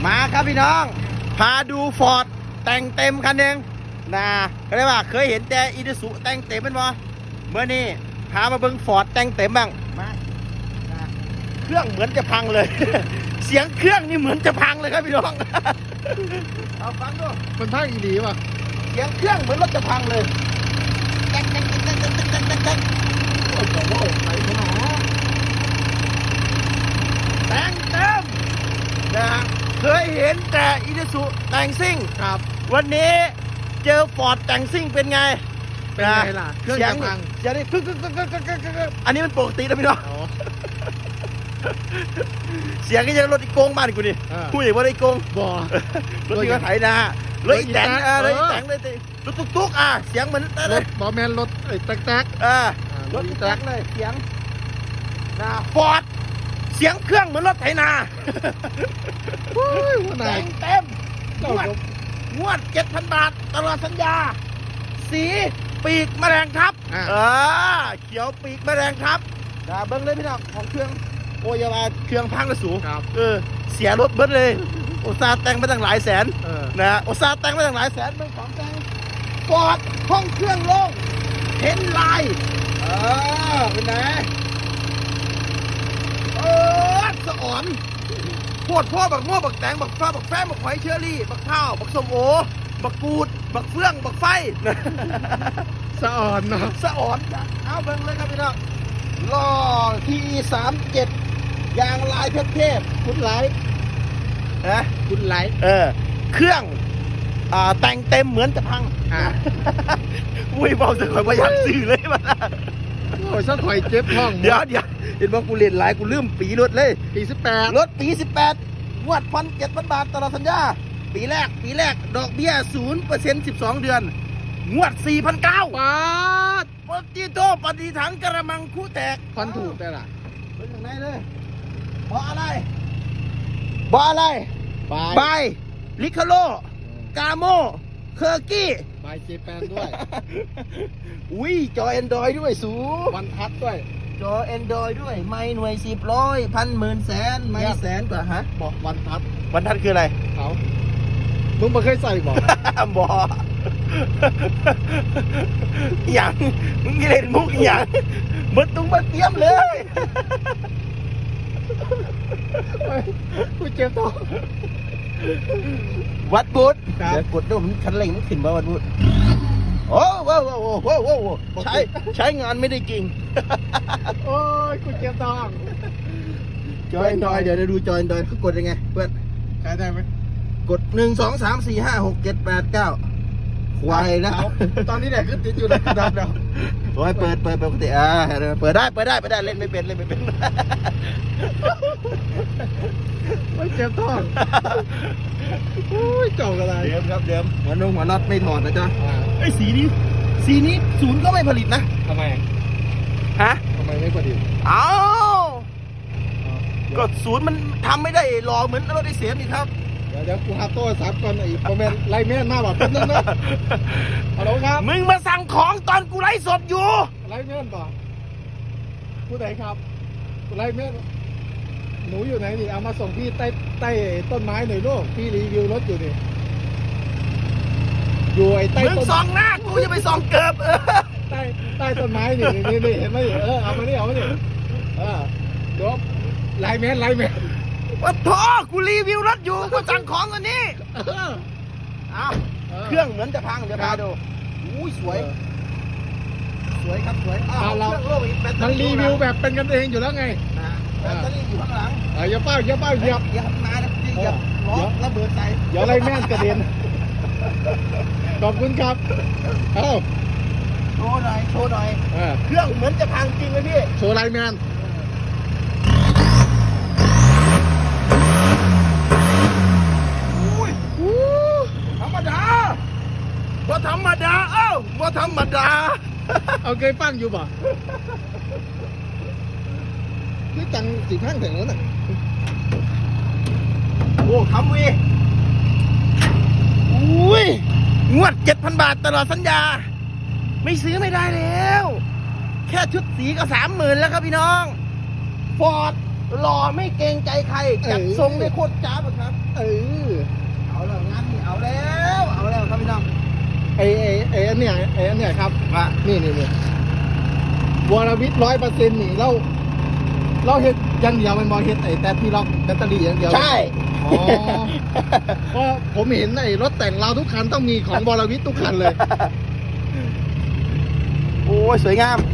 มาครับพี่น้องพาดูฟอร์ดแต่งเต็มคันหนึ่งนะก็ได้ว่าเคยเห็นแต่อีซูซุแต่งเต็มเป็นบ่เมื่อนี้พามาเบิ่งฟอร์ดแต่งเต็มบ้างมาเครื่องเหมือนจะพังเลย เสียงเครื่องนี่เหมือนจะพังเลยครับพี่น้อง เอาฟังดูมันพังอีหลีว่ะเสียงเครื่องเหมือนรถจะพังเลยแต่งเต็มนะเคยเห็นแต่อีซูซุแต่งซิ่งครับวันนี้เจอฟอร์ดแต่งซิ่งเป็นไงเป็นไงล่ะเครื่องจะพังเสียงนี่อันนี้มันปกตินะพี่น้องเสียงก็ยังรถอีโกงบ้านกูนี่พูดอย่างว่าอีโกงบ่รถที่เขาไถนารถอีแตงเลยรถตุ๊กเสียงเหมือนรถบอแมนรถไอ้แต๊กรถอีแตงเลยเสียงนะฟอร์ดเสียงเครื่องเหมือนรถไถนาแต่งเต็มงวด 7,000 บาทตลอดสัญญาสีปีกแมลงทับเขียวปีกแมลงทับเบิ้งเลยพี่น้องของเครื่องโอยาวาเครื่องพังระสูเสียรถเบิ้ลเลยอุตสาห์แต่งมาตั้งหลายแสนนะอุตสาห์แต่งมาตั้งหลายแสนเบิ้งของแต่งฟอร์ดห้องเครื่องโล่งเห็นลายเป็นไงสะอ่อนโคตรพ่อบักโม่บักแตงบักฟ้าบักแฟมบักหอยเชอรี่บักข้าวบักส้มโอบักกูดบักเฟื่องบักไฟสะอ่อนเนาะสะอ่อนเอาเบิ่งเลยครับพี่น้องล้อที่37ยางลายเทพคุณไลท์คุณไลท์เครื่องแต่งเต็มเหมือนจะพังอุ้ยเบาจะคอยประหยัดซื้อเลยมาโอ้ยสักคอยเจ็บท้องเดี๋ยวเห็นว่ากูเรียนหลายกูลืมปีรถเลยปี18 รถปี18งวด7,000 บาทตลอดสัญญาปีแรกดอกเบี้ย 0% 12 เดือนงวด 4,900 บาทปฏิโตปฏิถังกระมังคู่แตกพันถูกแต่ละเป็นอย่างไรเลยบออะไรบายลิคาโลกาโมเคอร์กี้บายเจแปนด้วยอุ้ยจอแอนดรอยด้วยสูวันทัดด้วยจอแอนดรอยด้วยไม่หน่วย10,100,000 10,000 แสนไม่แสนกว่าฮะบอกวันทัดคืออะไรเขามึงไม่เคยใส่บอกอย่างมึงเล่นมุกอย่างมึงตุ้งมาเตรียมเลยกูเจ็บท้องวัดบุตรเดี๋ยวกดดูมันคันเร่งมันขึ้นมาวัดบุตรโอ้ว้าวใช้งานไม่ได้จริงโอ้ยกูเจ็บท้องจอยดอยเดี๋ยวดูจอยดอยเขากดยังไงเพื่อนใช้ได้ไหมกด1 2 3 4 5 6 7 8 9ควายนะตอนนี้เนี่ยขึ้นติดอยู่ในดับแล้วโอ้ยเปิดปกติเปิดได้เล่นไม่เป็นไม่เจ็บท้องโอ้ยเก่าอะไรเดิมครับเดิมหัวน็อตไม่ถอดนะจ๊ะไอ้สีนี้ศูนย์ก็ไม่ผลิตนะทำไมทำไมไม่ผลิตก็ศูนย์มันทำไม่ได้หล่อเหมือนรถไอเสียมนี่ครับเดี๋ยวกูหาโต้3ก่อนอีกประมาณไล่แม่นหน้าแบบนึงนะฮัลโหลครับมึงมาสั่งของตอนกูไล่สดอยู่ไล่แม่นป่ะผู้ใดครับไล่แม่นหนูอยู่ไหนนี่เอามาส่งพี่ใต้ต้นไม้หน่อยลูกพี่รีวิวรถอยู่นี่อยู่ไอ้ใต้ต้นมึงส่องหน้ากูจะไปส่องเกิบใต้ต้นไม้นี่เห็นไหมเอามานี่เดี๋ยวไล่แม่นว่าพ่อกูรีวิวรถอยู่กูสั่งของอันนี้เครื่องเหมือนจะพังเดี๋ยวพาดูอุ้ยสวยครับสวยเรามันรีวิวแบบเป็นกันเองอยู่แล้วไงแบตเตอรี่อยู่ข้างหลังอย่าเป้าเหยียบมานะเหยียบล้อระเบิดใส่อย่าไล่แม่นกระเด็นขอบคุณครับโชว์หน่อยเครื่องเหมือนจะพังจริงไหมพี่โชว์ไล่แม่นบ่ธรรมดาเอาเคยฟังอยู่ป่ะนี่จังสีข้างถึงแล้วน่ะโอ้คำวีอุ้ยงวด 7,000 บาทตลอดสัญญาไม่ซื้อไม่ได้แล้วแค่ชุดสีก็ 30,000 แล้วครับพี่น้องฟอร์ดหล่อไม่เกรงใจใครจัดทรงได้โคตรจ้าบครับไอ้อันเนี้ยครับว่านี่วรวิทย์100%นี่เราเฮ็ดอย่างเดียวมันบอเฮ็ดไอ้แต่ที่ล็อกแบตเตอรี่อย่างเดียวใช่อ๋อเพราะผมเห็นไอ้รถแต่งเราทุกคันต้องมีของวรวิทย์ทุกคันเลยโอ้ยสวยงาม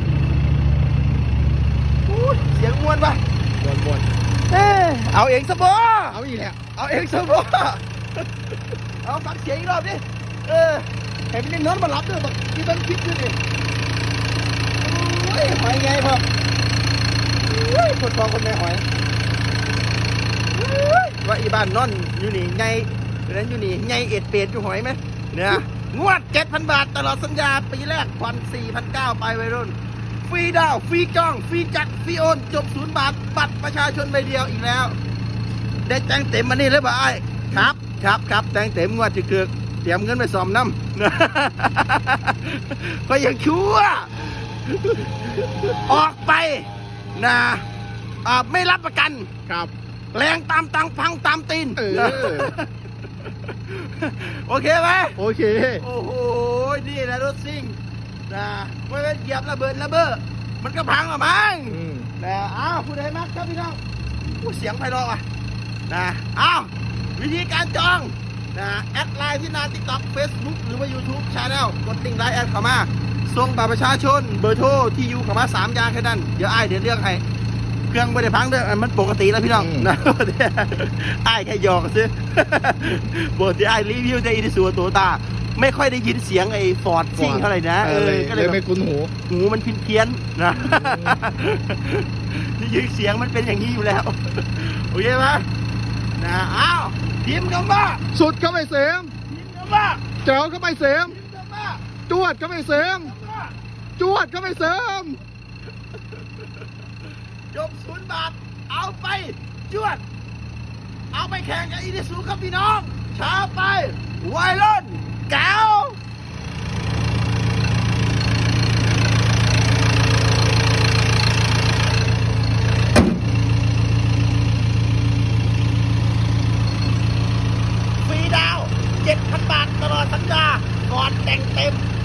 อู้ยเสียงมวนปะบนเอาเองซะบ่เอาอีกแล้วเอาเองซะบ่เอาฟังเสียงอีกรอบดิเห็นเป็นนอนมาหลับด้วยแบบที่มันคิดอยู่ดิโอ้ยหอยไงพ่อโอ้ยคนทองคนแม่หอยโอ้ยว่าอีบ้านนอนอยู่นี่ไงนั้นอยู่นี่ไงเอ็ดเป็ดอยู่หอยไหมเนี่ยงวด 7,000 บาทตลอดสัญญาปีแรกผ่อน 4,900 ไปวัยรุ่นฟรีดาวฟรีจองฟรีจัดฟรีโอนจบ0 บาทบัตรประชาชนใบเดียวอีกแล้วได้แจ้งเต็มมานี่เลยบ่ไอ้ครับแจ้งเต็มงวดจะเกือกเตรียมเงินไปซ่อมน้ำ ก็ยังชั่วออกไปนะไม่รับประกันครับแรงตามตังพังตามตีน โอเคไหมโอเคโอ้โหนี่แหละรถซิ่งนะไม่เป็นเหยียบระเบิดระเบ้อมันก็พังอ่ะมั้งนะอ้าวผู้ใดมักครับพี่น้องผู้เสียงไพเราะอ่ะนะอ้าววิธีการจองนะแอดไลน์ที่หน้า TikTok Facebook หรือว่า YouTube Channel กดลิงก์ไลน์แอดเข้ามาส่งบัตรประชาชนเบอร์โทรที่อยู่เข้ามา3 อย่างแค่นั้นเดี๋ยวเดี๋ยวเรื่องให้เครื่องไม่ได้พังเด้อมันปกติแล้วพี่น้องนะแค่หยอกซื้อปกติรีวิวจะอินสูโตตาไม่ค่อยได้ยินเสียงไอ้ฟอร์ดซิ่งเท่าไหร่นะก็เลยไม่คุ้นหูมันเพี้ยนนะนี่ยินเสียงมันเป็นอย่างนี้อยู่แล้วโอเคไหมนะอ้าวทีมกันบ้าสุดเข้าไปเสมทีมกันบ้าเจ๋วเข้าไปเสมทีมกันบ้าจวดเข้าไปเสมจวดเข้าไปเสมจบ0 บาทเอาไปจวดเอาไปแข่งกับอีดิสูครับพี่น้องช้าไปวัยรุ่นแก้วฟรีดาว 7,000 บาทตลอดสัญญาก่อนแต่งเต็ม